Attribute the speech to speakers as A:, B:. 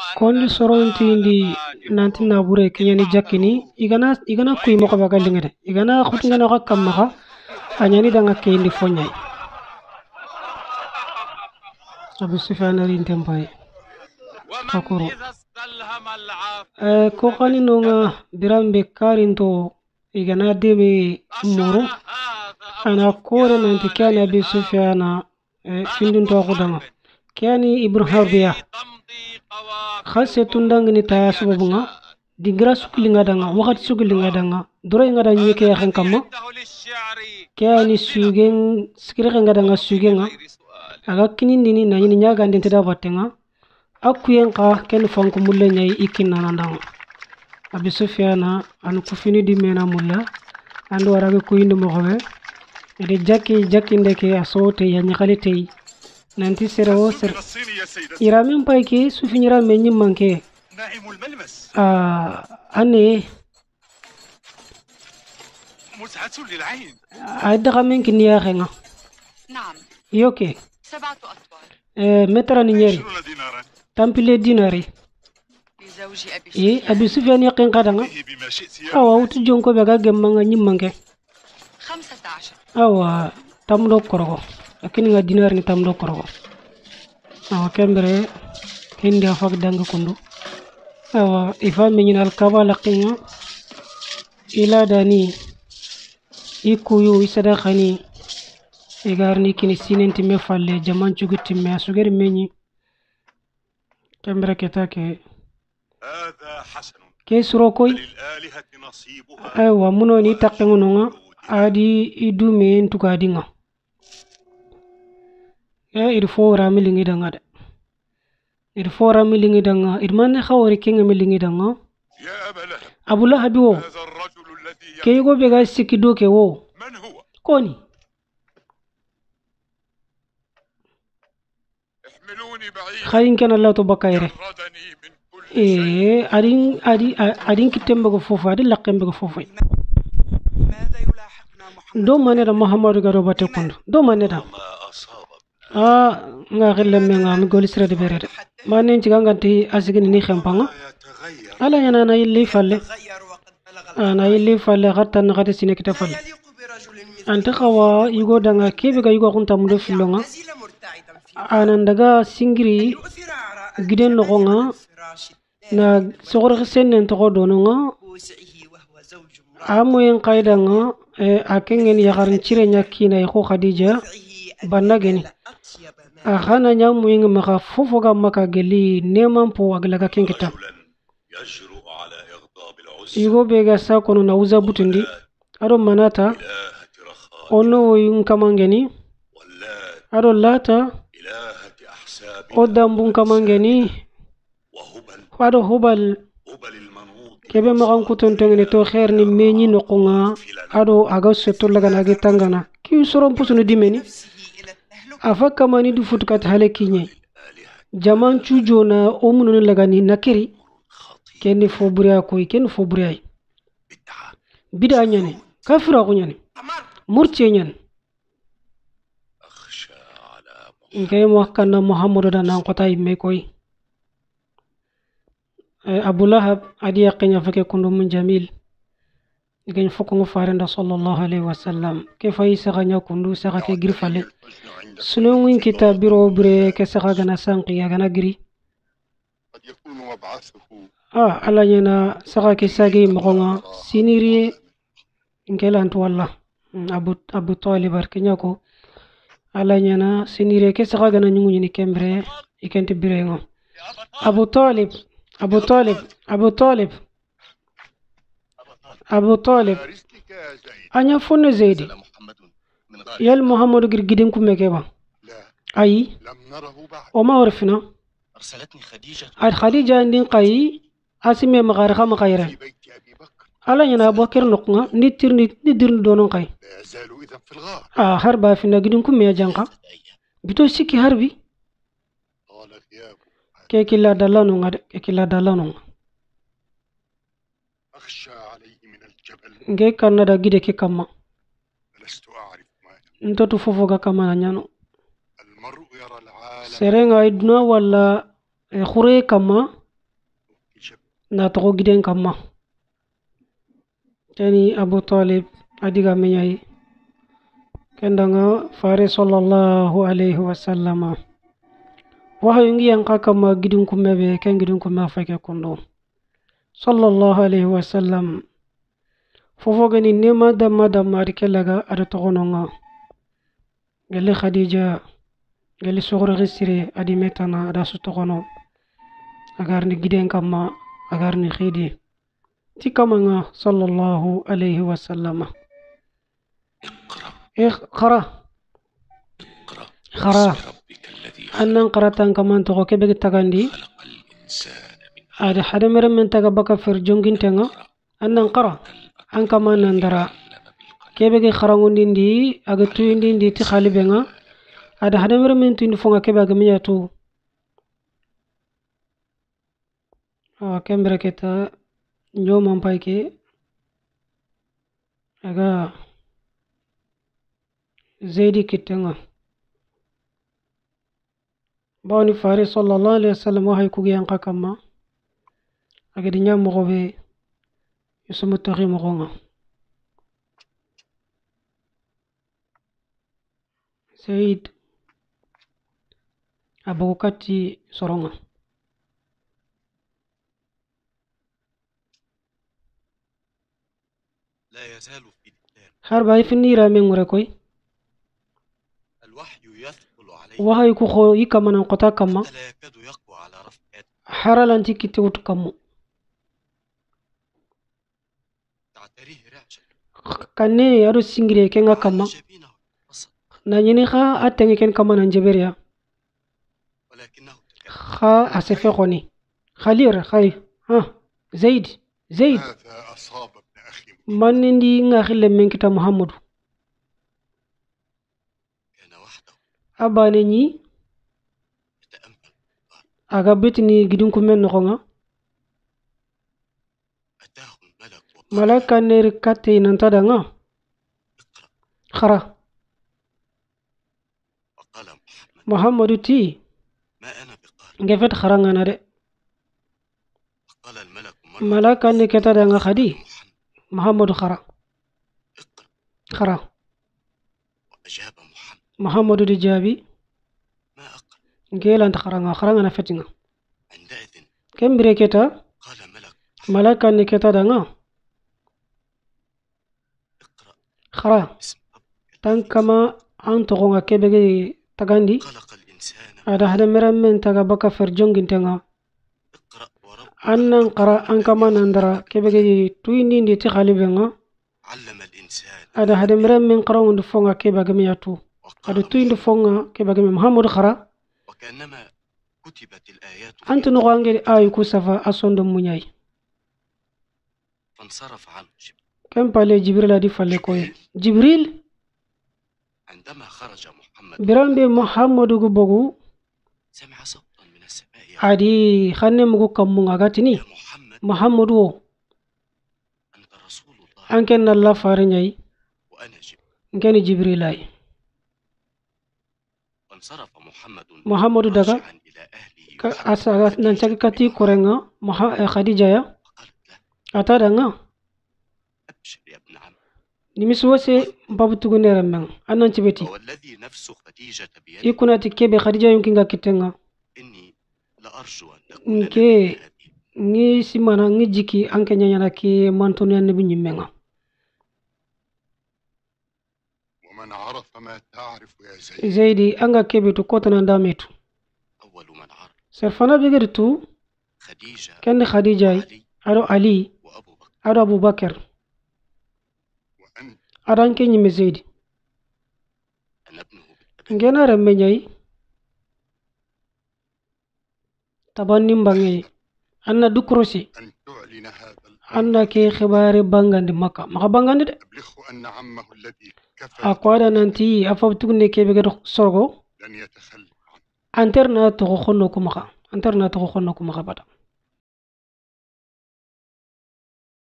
A: kondi soronti indi nanti nabure kinyani jakini igana kuy moko baga lingede igana khutinga no kamma anyani danga kendi fonyay Abu Sufyan rin tempay fakuru ko khani no birambe karinto igana debe muru ana kore nanti kani Abu Sufyan findun to khudanga kani ibn harbiya khase tundangni ta subabunga digra sukulinga danga wakati sukulinga danga doro nga da nyeke ya khamma kani sugen sikire nga danga sugenga aga kinindini na nyini nyaga ndente da batenga akuyen ka ken fanku mulle nyai ikinna nandanga Abi Sufyan an kufini di mena mulla ando waraga ko indi mo xawe ede jakki ndeke asote ya nyakalite nanti sero ser iramin payke sufinira menyi manke ane متعة للعين عاد من كنيا خينا نعم يوكي 7 أطوال متر نيري تامبلي ديناري لزوجي أبي سفيان يقين قدنا أو تجونكو بقى جمعنا نيمانك 15 أو تامدو كرو لكن الدينار نتامدو كرو أو كمبرة كندي أفاق دانغ كندو أو إفا من الكابا لقينا إلى داني ikuyu isada khani egarni kini sinenti me falle jaman chuguti me asugeri menyi kambra ketake ke surokoy aywa munoni takkengononga adi idume entuka dinga irfo ramilingi danga de irfo ramilingi danga irman khawri kenga milingi danga abula habiwo كيغو بيغا سيكيدو كيو من هو كوني احملوني بعيد خاين كان الله تبكايره ادين كتمبغو فوفا دي لاقمبغو فوفاي ماذا يلاحقنا محمد محمد غارو باتكون دو مانيدا nga xelle me nga mi goli sere de bere ma nen ci ganganti asigini ni xempanga ala yana na yilli falle أنا يلي فلا غتا نغتا سينك تفل أنت خوا يقول دعنا كيف يقول كنت أمور في اللغة أنا ندعا سينغري جدًا لغونا نا صغر خسن نتقول دوننا أمو ينقايدنا أكين يغارن تيرنا كينا يخو خديجة بناغني أخانا نيامو ينغ مخافوفوغا مكاغلي نيمان بو أغلقا كين كتا Igo bega sa kono na uza butundi aro manata ono yung kamangeni aro lata odambun kamangeni aro hubal kebe magan kuton tengene to khair ni meñi nokonga aro aga seto laga nage tangana ki sorom pusunu dimeni afaka mani du futkat hale kinye jaman chujona omunu laga ni nakiri kenni foburiya koy kenni foburiya bida nyane kafira ko nyane murti nyane ngay mo kanna muhammadu da nan qotay me koy abu lahab adi yaqnya fake kundu mun jamil ngay foko ngo farenda sallallahu alaihi wasallam ke fay saganya kundu saga ke girfale sunu ngin kitab biro bre ke saga gana sanqi ya gana giri ala nyana saka kisagi mokonga siniri ngela antu walla abu talib arkenya ko ala nyana siniri ke saka gana nyungu ni kembre ikenti birengo abu talib anya fonne zaidi yal muhammad girgidin ku mekeba ayi o ma warfina arsalatni khadija ndin qayi asime magarxa maxayra ala ñana bakir noqnga ni dirni donon kay harba fi nagidin kum me janqa bito sikki harbi ke kila dalano ngade ke kila dalano nge kanada gide ke kamma ntotu fofo ga kama nyano serenga iduna wala khure kama na to giden kamma tani Abu Talib adiga menyai kendanga fare sallallahu alaihi wasallam wahayungi yang kakama gidin kumebe ken gidin kuma fake kondo sallallahu alaihi wasallam fofo gani nema damma rikelaga ada togononga gelle Khadija gelle sogro gisire adi metana ada su togono agarni giden kamma agarni khidi tikamanga sallallahu alaihi wasallam اقرأ خرا أنن قرأتان كمان تغو كبك تغاندي هذا حدا مرم من تغبك فرجونجين تنغا أنن قرأ أن كمان نندرا كبك خرانون دي أغتوين دي تخالي بنا هذا حدا مرم من تنفونغا كبك مياتو كم بركتا نيوم أمبايكي أغا زيدي كتنغا باوني فاري صلى الله عليه وسلم وهي كوغي ينقا كما أغدي نيام مغوبي يسمو تغي مغونا سيد أبو كاتي سرونا
B: لا يزال في الدار
A: هرباي في النيرة من مركوي
B: الوحي يثقل عليه
A: وهي كوخو يكما ننقطا كما
B: فلا يكاد يقوى على رفع يده
A: حرال أنتي كتوت كمو
B: تعتريه رعشة
A: كاني يارو سينجري كنغا كما
B: جبينه بصر
A: نانيني خا أتنغي كن كما ننجبريا
B: ولكنه تكلم
A: خا أسفقوني خلير خاي ها زيد
C: هذا أصاب ابن أخي
A: من ندي نغخل من كتاب محمد
B: كان وحده
A: أباني
B: يتأمل
A: أغابتني جدون كمن نغنغا
B: أتاه الملك وقال
A: ملاكا نركاتي ننتدغا
B: اقرأ
A: خرا
B: وقال
A: محمد تي
B: ما أنا بقارئ
A: ngefet kharanga na de
B: وقال الملك
A: ملاكا نكتدغا خدي
B: محمد
A: محمد خرا
B: اقرأ
A: خرا
B: وأجاب محمد
A: محمد دي جابي
B: ما أقرأ
A: ngela anta kharanga na fetinga
B: عندئذ
A: kem breketa
B: قال ملك
A: ملاكا نكتدغا
B: اقرأ
A: خرا
B: باسم ربك
A: tan kama an togonga kebege tagandi
B: خلق الإنسان
A: ada hada meram men taga baka fer jongintenga
B: اقرأ وربك
A: annan qara an kama nandara kebege tuindi ndi ti khalibenga
B: علم الإنسان
A: ada hada meram men qara undu fonga kebege miyatu ada
B: وقال
A: tuindi fonga kebege Muhammad khara
B: وكأنما كتبت الآيات في
A: antu no ngeli ayu kusafa asondo munyai
B: فانصرف عنه جبريل
A: kem pale jibril adi falle koy jibril
B: عندما خرج محمد
A: birambe Muhammad gu bogu
B: سمع صوتا من السماء يقول
A: adi khanne mugu kamunga gatini
B: يا محمد
A: Muhammad wo
B: أنت رسول الله
A: anken Allah farinyai
B: وأنا جبريل
A: ngeni jibril ay
B: وانصرف
A: محمد daga
B: راجعا إلى أهله
A: asa nan chaki kati korenga Khadija ya
B: وقالت له
A: atadanga
B: أبشر يا ابن عم
A: nimisuwase babutugu neremeng anan cibeti
B: والذي نفس خديجة بيده
A: ikunati kebe Khadija yunkinga kitenga
B: إني لأرجو أن تكون لك
A: nke
B: من هذه
A: ngi simana ngi jiki anke nyanyana ki mantoni annabi nyimenga
C: ومن عرف ما تعرف يا زيد
A: zaidi anga kebe to kotana ndametu
B: أول من عرف
A: serfana bigirtu
B: خديجة
A: kan Khadija
B: وعلي
A: ado Ali
B: وأبو بكر
A: ado Abubakar
C: وأنت
A: ado anke nyime zaidi
B: أنا ابنه بالأبد
A: ngena remme nyai tabanni mbangi anna dukrosi
C: أن تعلن هذا الأمر
A: anna ke khibari bangandi Makka maka bangandi de
C: أبلغه أن عمه الذي كفى
A: akwada nanti afabtugne kebe gado sorgo
C: لن يتخلى عنه
A: anterna to khonno kuma anterna to khonno kuma bada